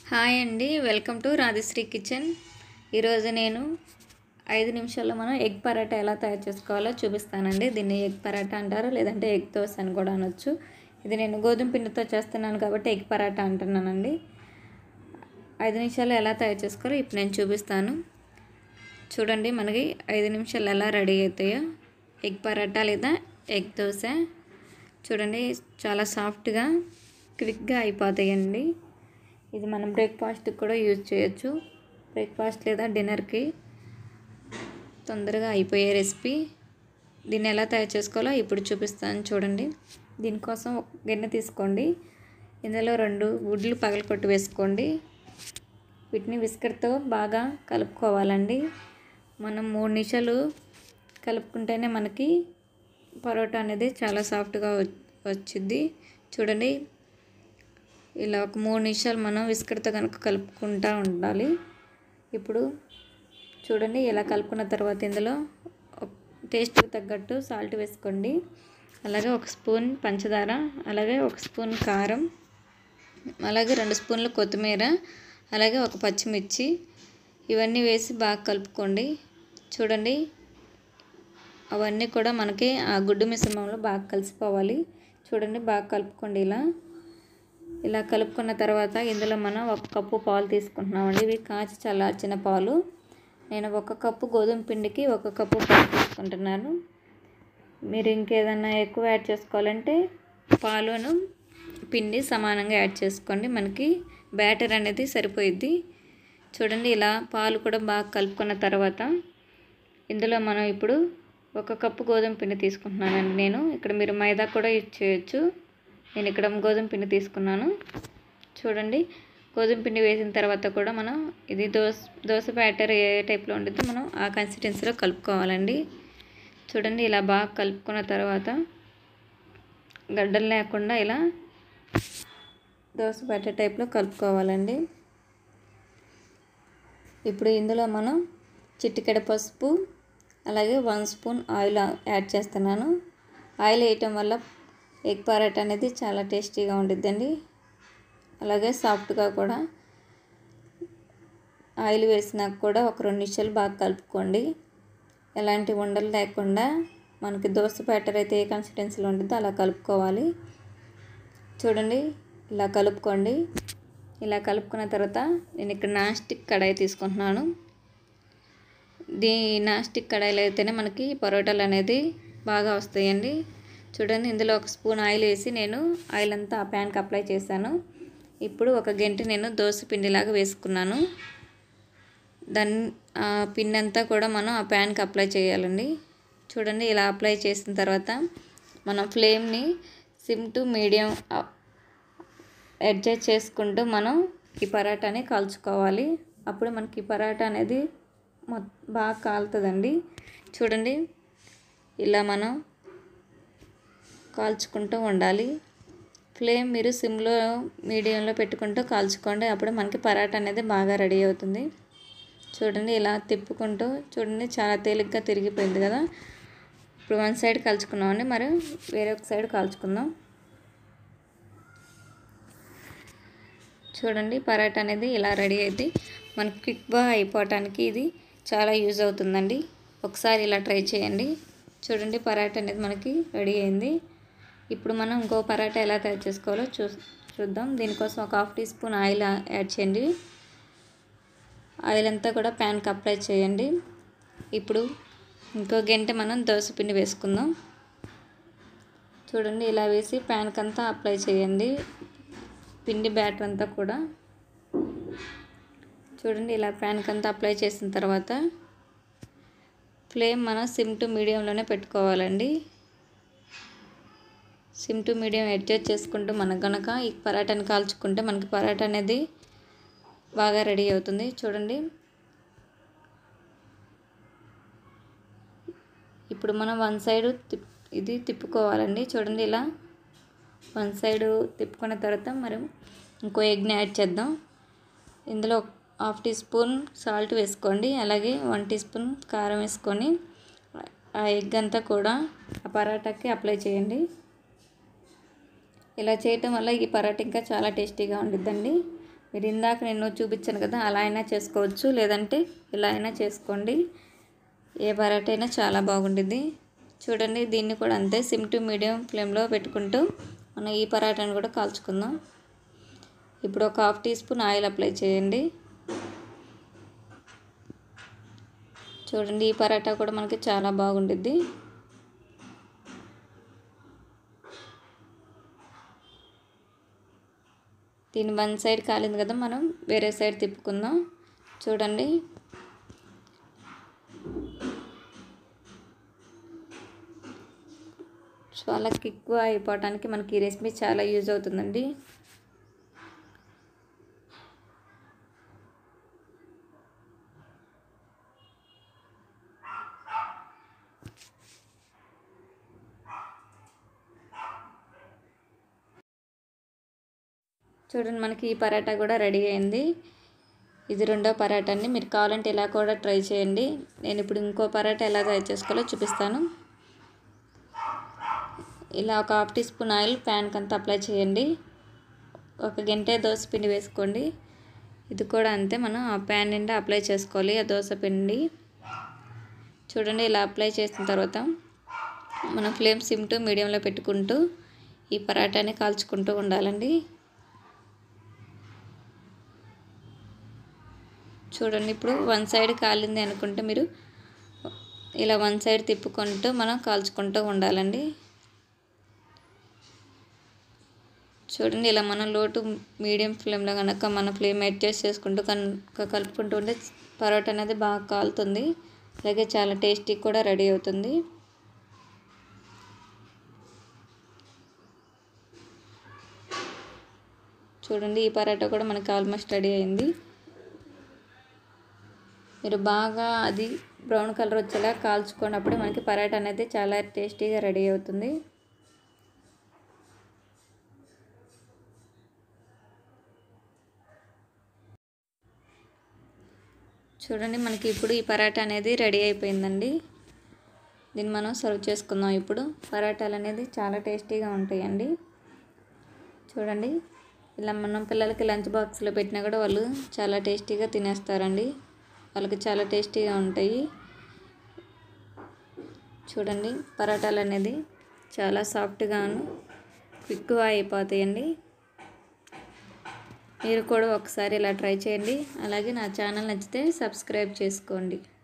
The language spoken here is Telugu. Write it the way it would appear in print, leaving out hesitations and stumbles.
హాయ్ అండి, వెల్కమ్ టు రాధశ్రీ కిచెన్. ఈరోజు నేను 5 నిమిషాల్లో మనం ఎగ్ పరాటా ఎలా తయారు చేసుకోవాలో చూపిస్తానండి. దీన్ని ఎగ్ పరాటా అంటారు, లేదంటే ఎగ్ దోశ అని కూడా అనొచ్చు. ఇది నేను గోధుమ పిండితో చేస్తున్నాను కాబట్టి ఎగ్ పరాటా అంటున్నానండి. 5 నిమిషాల్లో ఎలా తయారు చేసుకోవాలో ఇప్పుడు నేను చూపిస్తాను. చూడండి, మనకి 5 నిమిషాలు ఎలా రెడీ అవుతాయో ఎగ్ పరాటా లేదా ఎగ్ దోశ. చూడండి, చాలా సాఫ్ట్గా క్విక్గా అయిపోతాయండి. ఇది మనం బ్రేక్ఫాస్ట్కి కూడా యూజ్ చేయొచ్చు. బ్రేక్ఫాస్ట్ లేదా డిన్నర్కి తొందరగా అయిపోయే రెసిపీ. దీన్ని ఎలా తయారు చేసుకోవాలో ఇప్పుడు చూపిస్తాను. చూడండి, దీనికోసం ఒక గిన్నె తీసుకోండి. ఇందులో 2 గుడ్లు పగలకొట్టి వేసుకోండి. వీటిని విస్కర్తో బాగా కలుపుకోవాలండి. మనం 3 నిమిషాలు కలుపుకుంటేనే మనకి పరోటా అనేది చాలా సాఫ్ట్గా వచ్చింది. చూడండి, ఇలా ఒక 3 నిమిషాలు మనం విస్కర్తో కనుక కలుపుకుంటూ ఉండాలి. ఇప్పుడు చూడండి, ఇలా కలుపుకున్న తర్వాత ఇందులో టేస్ట్కి తగ్గట్టు సాల్ట్ వేసుకోండి. అలాగే 1 స్పూన్ పంచదార, అలాగే 1 స్పూన్ కారం, అలాగే 2 స్పూన్లు కొత్తిమీర, అలాగే 1 పచ్చిమిర్చి, ఇవన్నీ వేసి బాగా కలుపుకోండి. చూడండి, అవన్నీ కూడా మనకి ఆ గుడ్డు మిశ్రమంలో బాగా కలిసిపోవాలి. చూడండి, బాగా కలుపుకోండి. ఇలా కలుపుకున్న తర్వాత ఇందులో మనం 1 కప్పు పాలు తీసుకుంటున్నామండి. ఇవి కాచి చల్లార్చిన పాలు. నేను 1 కప్పు గోధుమ పిండికి 1 కప్పు పాలు తీసుకుంటున్నాను. మీరు ఇంకేదన్నా ఎక్కువ యాడ్ చేసుకోవాలంటే పాలును పిండి సమానంగా యాడ్ చేసుకోండి. మనకి బ్యాటర్ అనేది సరిపోయిద్ది. చూడండి, ఇలా పాలు కూడా బాగా కలుపుకున్న తర్వాత ఇందులో మనం ఇప్పుడు 1 కప్పు గోధుమ పిండి తీసుకుంటున్నానండి. నేను ఇక్కడ మీరు మైదా కూడా యూజ్ చేయొచ్చు. నేను ఇక్కడ గోధుమ పిండి తీసుకున్నాను. చూడండి, గోధుమ పిండి వేసిన తర్వాత కూడా మనం ఇది దోశ బ్యాటర్ ఏ టైప్లో ఉండిద్దో మనం ఆ కన్సిస్టెన్సీలో కలుపుకోవాలండి. చూడండి, ఇలా బాగా కలుపుకున్న తర్వాత గడ్డలు లేకుండా ఇలా దోశ బ్యాటర్ టైప్లో కలుపుకోవాలండి. ఇప్పుడు ఇందులో మనం చిటికెడ పసుపు, అలాగే 1 స్పూన్ ఆయిల్ యాడ్ చేస్తున్నాను. ఆయిల్ వేయటం వల్ల ఎగ్ పరాటా అనేది చాలా టేస్టీగా ఉండిద్దండి. అలాగే సాఫ్ట్గా కూడా. ఆయిల్ వేసినాక కూడా ఒక 2 నిమిషాలు బాగా కలుపుకోండి. ఎలాంటి ఉండలు లేకుండా మనకి దోశ బ్యాటర్ అయితే ఏ కన్సిస్టెన్సీలో ఉంటుందో అలా కలుపుకోవాలి. చూడండి, ఇలా కలుపుకోండి. ఇలా కలుపుకున్న తర్వాత నేను ఇక్కడ నాన్ స్టిక్ కడాయి తీసుకుంటున్నాను. నాన్ స్టిక్ కడాయిలో అయితేనే మనకి పరోటాలు అనేది బాగా వస్తాయండి. చూడండి, ఇందులో 1 స్పూన్ ఆయిల్ వేసి నేను ఆయిల్ అంతా ఆ ప్యాన్కి అప్లై చేశాను. ఇప్పుడు 1 గంట నేను దోశ పిండిలాగా వేసుకున్నాను. దాన్ని ఆ పిండి అంతా కూడా మనం ఆ ప్యాన్కి అప్లై చేయాలండి. చూడండి, ఇలా అప్లై చేసిన తర్వాత మనం ఫ్లేమ్ని సిమ్ టు మీడియం అడ్జస్ట్ చేసుకుంటూ మనం ఈ పరాటాని కాల్చుకోవాలి. అప్పుడు మనకి పరాటా అనేది బాగా కాలుతుందండి. చూడండి, ఇలా మనం కాల్చుకుంటూ ఉండాలి. ఫ్లేమ్ మీరు సిమ్లో మీడియంలో పెట్టుకుంటూ కాల్చుకోండి. అప్పుడు మనకి పరాటా అనేది బాగా రెడీ అవుతుంది. చూడండి, ఇలా తిప్పుకుంటూ చూడండి, చాలా తేలిగ్గా తిరిగిపోయింది కదా. ఇప్పుడు 1 సైడ్ కాల్చుకున్నామండి, మరి వేరే ఒక సైడ్ కాల్చుకుందాం. చూడండి, పరాటా అనేది ఇలా రెడీ అయింది. మనకి క్విక్గా అయిపోవటానికి ఇది చాలా యూజ్ అవుతుందండి. ఒకసారి ఇలా ట్రై చేయండి. చూడండి, పరాటా అనేది మనకి రెడీ అయింది. ఇప్పుడు మనం ఇంకో పరాటా ఎలా తయారు చేసుకోవాలో చూద్దాం. దీనికోసం ఒక 1/2 టీ స్పూన్ ఆయిల్ యాడ్ చేయండి. ఆయిల్ అంతా కూడా ప్యాన్కి అప్లై చేయండి. ఇప్పుడు ఇంకో గంట మనం దోశ పిండి వేసుకుందాం. చూడండి, ఇలా వేసి ప్యాన్కి అంతా అప్లై చేయండి, పిండి బ్యాటర్ అంతా కూడా. చూడండి, ఇలా ప్యాన్కి అంతా అప్లై చేసిన తర్వాత ఫ్లేమ్ మనం సిమ్ టు మీడియంలోనే పెట్టుకోవాలండి. సిమ్ టు మీడియం అడ్జస్ట్ చేసుకుంటూ మనకు కనుక ఈ పరాటాని కాల్చుకుంటే మనకి పరాటా అనేది బాగా రెడీ అవుతుంది. చూడండి, ఇప్పుడు మనం 1 సైడ్ ఇది తిప్పుకోవాలండి. చూడండి, ఇలా 1 సైడ్ తిప్పుకున్న తర్వాత మనం ఇంకో ఎగ్ని యాడ్ చేద్దాం. ఇందులో 1/2 టీ స్పూన్ సాల్ట్ వేసుకోండి. అలాగే 1 టీ స్పూన్ కారం వేసుకొని ఆ ఎగ్ అంతా కూడా ఆ పరాటాకి అప్లై చేయండి. ఇలా చేయటం వల్ల ఈ పరాటా ఇంకా చాలా టేస్టీగా ఉండిద్దండి. మీరు ఇందాక నేను చూపించాను కదా, అలా అయినా చేసుకోవచ్చు, లేదంటే ఇలా అయినా చేసుకోండి. ఏ పరాటా అయినా చాలా బాగుంటుంది. చూడండి, దీన్ని కూడా అంతే సిమ్ టు మీడియం ఫ్లేమ్లో పెట్టుకుంటూ మనం ఈ పరాటాను కూడా కాల్చుకుందాం. ఇప్పుడు ఒక 1/2 టీ స్పూన్ ఆయిల్ అప్లై చేయండి. చూడండి, ఈ పరాటా కూడా మనకి చాలా బాగుంటుంది. దీని వన్ సైడ్ కాలింది కదా, మనం వేరే సైడ్ తిప్పుకుందాం. చూడండి, చాలా ఎక్కువ అయిపోవటానికి మనకి ఈ రెసిపీ చాలా యూజ్ అవుతుందండి. చూడండి, మనకి ఈ పరాటా కూడా రెడీ అయింది. ఇది రెండో పరాటాని మీరు కావాలంటే ఇలా కూడా ట్రై చేయండి. నేను ఇప్పుడు ఇంకో పరాటా ఎలా తయారు చేసుకోవాలో చూపిస్తాను. ఇలా ఒక 1/2 టీ స్పూన్ ఆయిల్ ప్యాన్కి అంతా అప్లై చేయండి. ఒక గంటె దోశ పిండి వేసుకోండి. ఇది కూడా అంతే, మనం ఆ ప్యాన్ నిండా అప్లై చేసుకోవాలి ఆ దోశ పిండి. చూడండి, ఇలా అప్లై చేసిన తర్వాత మనం ఫ్లేమ్ సిమ్ టు మీడియంలో పెట్టుకుంటూ ఈ పరాటాని కాల్చుకుంటూ ఉండాలండి. చూడండి, ఇప్పుడు వన్ సైడ్ కాలింది అనుకుంటే మీరు ఇలా వన్ సైడ్ తిప్పుకుంటూ మనం కాల్చుకుంటూ ఉండాలండి. చూడండి, ఇలా మనం లో టు మీడియం ఫ్లేమ్లో కనుక మన ఫ్లేమ్ అడ్జస్ట్ చేసుకుంటూ కనుక కలుపుకుంటూ ఉంటే పరోటా అనేది బాగా కాలుతుంది. అలాగే చాలా టేస్టీ కూడా రెడీ అవుతుంది. చూడండి, ఈ పరోటా కూడా మనకి ఆల్మోస్ట్ రెడీ అయింది. మీరు బాగా అది బ్రౌన్ కలర్ వచ్చేలా కాల్చుకున్నప్పుడు మనకి పరాటా అనేది చాలా టేస్టీగా రెడీ అవుతుంది. చూడండి, మనకి ఇప్పుడు ఈ పరాటా అనేది రెడీ అయిపోయిందండి. దీన్ని మనం సర్వ్ చేసుకుందాం. ఇప్పుడు పరాటాలు అనేది చాలా టేస్టీగా ఉంటాయండి. చూడండి, ఇలా మనం పిల్లలకి లంచ్ బాక్స్లో పెట్టినా కూడా వాళ్ళు చాలా టేస్టీగా తినేస్తారండి. వాళ్ళకి చాలా టేస్టీగా ఉంటాయి. చూడండి, పరాటాలు అనేది చాలా సాఫ్ట్గాను క్విక్గా అయిపోతాయండి. మీరు కూడా ఒకసారి ఇలా ట్రై చేయండి. అలాగే నా ఛానల్ నచ్చితే సబ్స్క్రైబ్ చేసుకోండి.